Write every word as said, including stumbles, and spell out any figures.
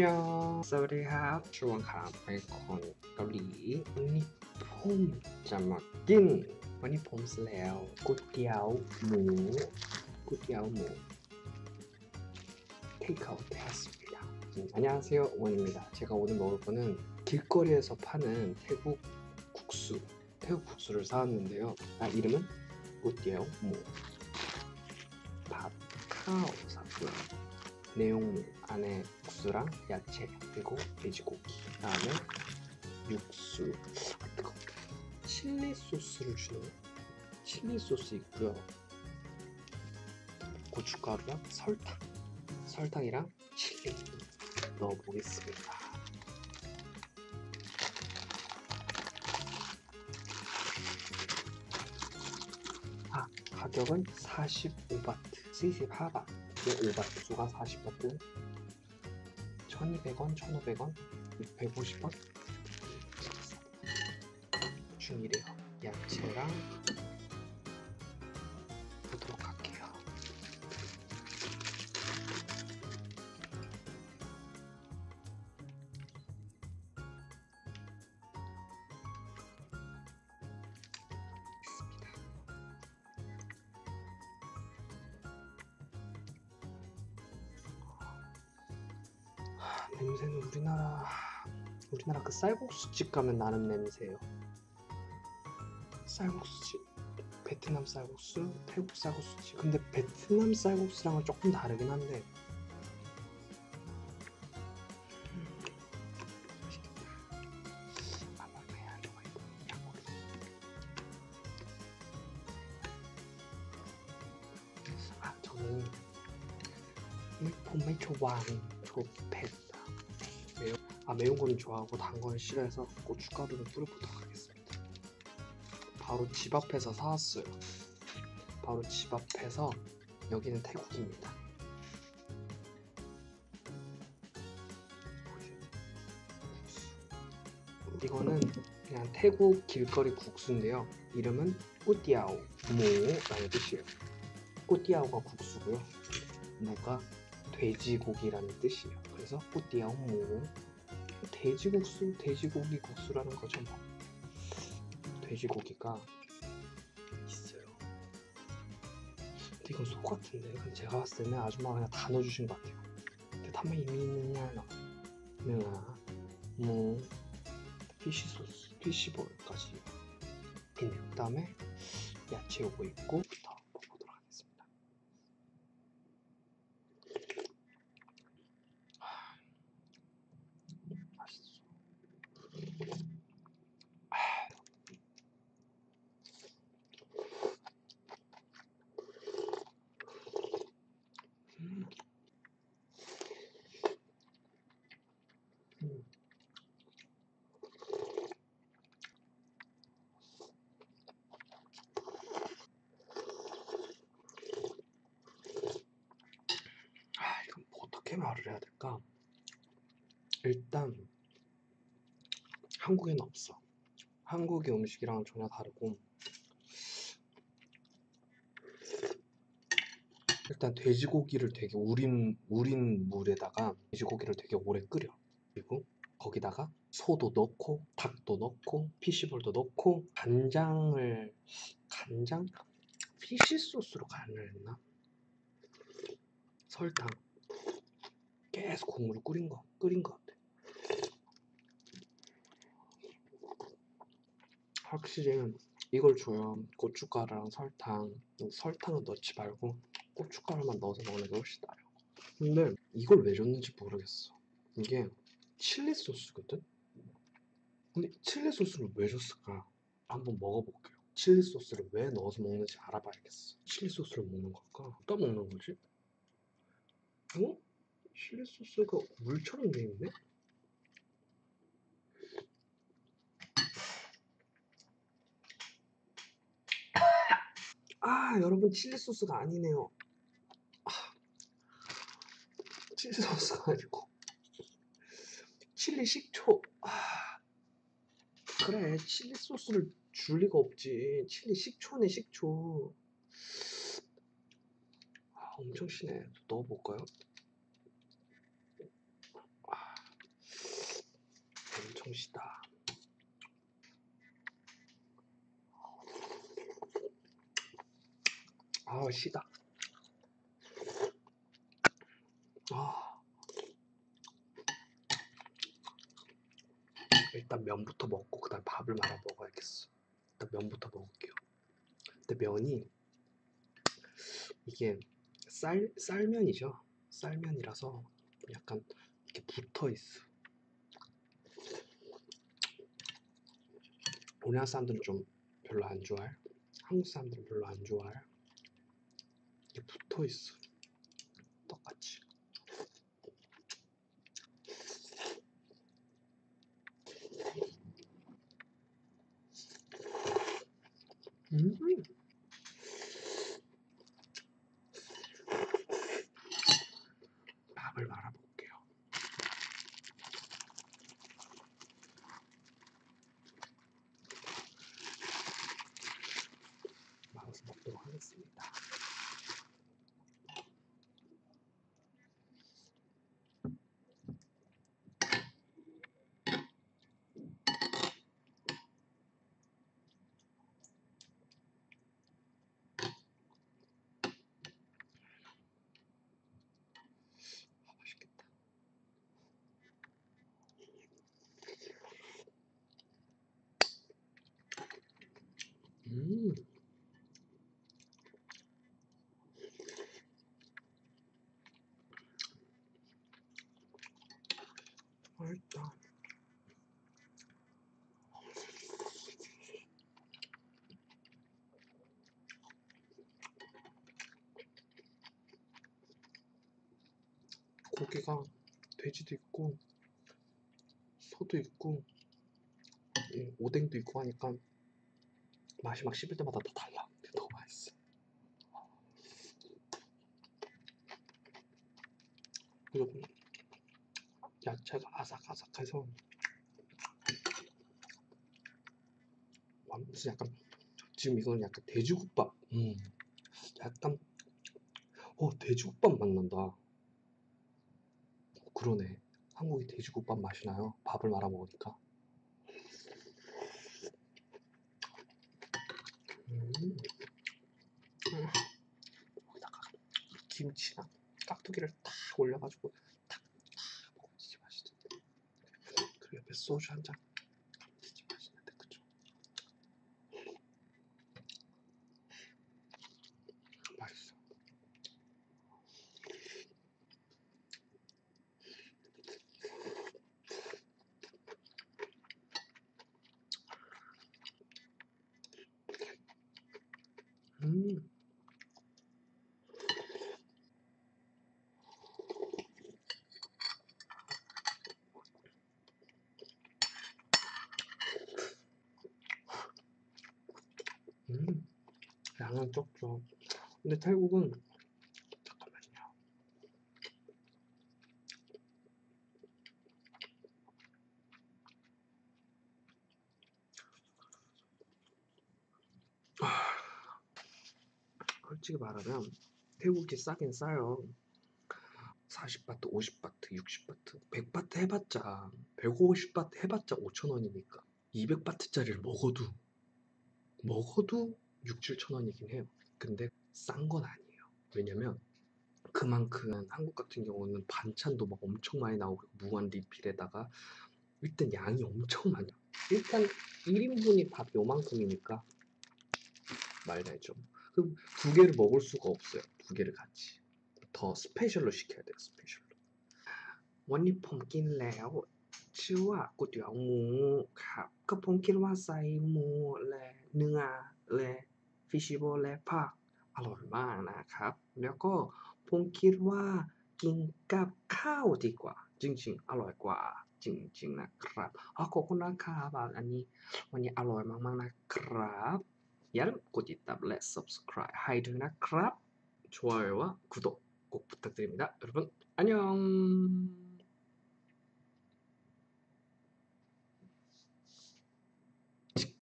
ยองสวัสดีครับช่วงครับเป็นคนเกาหลีวันนี้ผมจะมากินวันนี้ผมซื้อแล้วก๋วยเตี๋ยวหมูก๋วยเตี๋ยวหมู테이크아웃 했습니다. 음, 안녕하세요, 원입니다. 제가 오늘 먹을 거는 길거리에서 파는 태국 국수, 태국 국수를 사왔는데요. 아, 이름은ก๋วยเตี๋ยว 무, 밥, 카오 샀고요. 내용물 안에 국수랑 야채 그리고 돼지고기, 그다음에 육수, 아, 뜨거워. 칠리 소스를 주네요. 칠리 소스 있고요. 고춧가루랑 설탕, 설탕이랑 칠리 넣어보겠습니다. 아, 가격은 사십오 바트, 사십오 바트, 오 바트 수가 사십 바트, 천이백 원, 천오백 원, 백오십 원 중이래요. 야채랑 보도록 할게요. 냄새는 우리나라 우리나라 그 쌀국수집 가면 나는 냄새예요. 쌀국수집, 베트남 쌀국수, 태국 쌀국수집. 근데 베트남 쌀국수랑은 조금 다르긴 한데 음, 맛있겠다. 아, 막내야 좋아 이거 양고기. 아, 저는 일본 매초 왕 조패다. 매운 아 매운 거는 좋아하고 단 거는 싫어해서 고춧가루를 뿌려보도록 하겠습니다. 바로 집 앞에서 사왔어요. 바로 집 앞에서. 여기는 태국입니다. 이거는 그냥 태국 길거리 국수인데요. 이름은 꾸띠아오 무라는 뜻이에요. 꾸띠아오가 국수고요. 무가 돼지고기라는 뜻이에요. 그래서 꾸띠아오 무. 돼지국수, 돼지고기 국수라는 거죠 뭐. 돼지고기가 있어요. 근데 이건 속 같은데. 근데 제가 봤을 때는 아줌마가 그냥 다 넣어주신 것 같아요. 근데 타마 이미 있느냐, 능아, 무, 피쉬 소스, 피쉬볼까지 있네요. 그 다음에 야채 요거 있고 부터 먹어보도록 하겠습니다. 맛있어. 음. 음. 아, 이건 어떻게 말을 해야 될까? 일단 한국에는 없어. 한국의 음식이랑은 전혀 다르고, 일단 돼지고기를 되게 우린 우린 물에다가 돼지고기를 되게 오래 끓여. 그리고 거기다가 소도 넣고 닭도 넣고 피쉬볼도 넣고 간장을 간장? 피쉬 소스로 간을 했나? 설탕 계속 국물을 끓인 거 끓인 것 같아. 확실히 이걸 줘요. 고춧가루랑 설탕. 설탕은 넣지 말고 고춧가루만 넣어서 먹는 게 훨씬 나아요. 근데 이걸 왜 줬는지 모르겠어. 이게 칠리 소스거든? 근데 칠리 소스를 왜 줬을까? 한번 먹어볼게요. 칠리 소스를 왜 넣어서 먹는지 알아봐야겠어. 칠리 소스를 먹는 걸까? 어디다 먹는 거지? 어? 칠리 소스가 물처럼 돼 있네? 아, 여러분, 칠리 소스가 아니네요. 아, 칠리 소스가 아니고 칠리 식초. 아, 그래, 칠리 소스를 줄 리가 없지. 칠리 식초네, 식초. 아, 엄청 시네. 넣어볼까요? 아, 엄청 시다. 아, 시다. 아, 일단 면부터 먹고 그다음 밥을 말아 먹어야겠어. 일단 면부터 먹을게요. 근데 면이 이게 쌀 쌀면이죠. 쌀면이라서 약간 이렇게 붙어 있어. 우리나라 사람들은 좀 별로 안 좋아해. 한국 사람들은 별로 안 좋아해. 이게 붙어 있어. 똑같이. 음. 밥을 말아 볼게요. 말아서 먹도록 하겠습니다. 아, 맛있겠다. 음. 맛있다. 고기가 돼지도 있고 소도 있고 음, 오뎅도 있고 하니까 맛이 막 씹을 때마다 다 달라. 근데 너무 맛있어. 그리고 야채가 아삭아삭해서 와, 무슨 약간 지금 이건 약간 돼지국밥. 음, 약간 어 돼지국밥 맛 난다. 어, 그러네. 한국이 돼지국밥 맛이 나요. 밥을 말아 먹으니까. 음, 음, 거기다가 김치랑 깍두기를 탁 올려가지고 탁탁 먹으면 진짜 맛있던데. 그리고 옆에 소주 한 잔. 진짜 맛있는데 그죠? 맛있어. 음, 음, 양은 적죠. 근데 태국은 잠깐만요. 솔직히 말하면 태국이 싸긴 싸요. 사십 바트, 오십 바트, 육십 바트, 백 바트 해봤자 백오십 바트 해봤자 오천 원이니까 이백 바트짜리를 먹어도 먹어도 육, 칠천 원이긴 해요. 근데 싼 건 아니에요. 왜냐면 그만큼 한국 같은 경우는 반찬도 막 엄청 많이 나오고 무한 리필에다가 일단 양이 엄청 많아요. 일단 일 인분이 밥 요만큼이니까 말려야죠. 그럼 두 개를 먹을 수가 없어요. 두 개를 같이. 더 스페셜로 시켜야 돼요. 스페셜로. วันนี้ผมกินแล้วชื่อว่าก๋วยเตี๋ยวหมูครับก็ผมคิดว่าใส่หมูและเนื้อและ ฟิชเบิล และผักอร่อยมากนะครับแล้วก็ผมคิดว่ากินกับข้าวดีกว่าจริงๆอร่อยกว่าจริงๆนะครับขอบคุณนะครับอันนี้วันนี้อร่อยมากๆนะครับอย่าลืมกดติดตามและ subscribe ให้ด้วยนะครับ 좋아요와 구독 꼭 부탁드립니다. 여러분 안녕.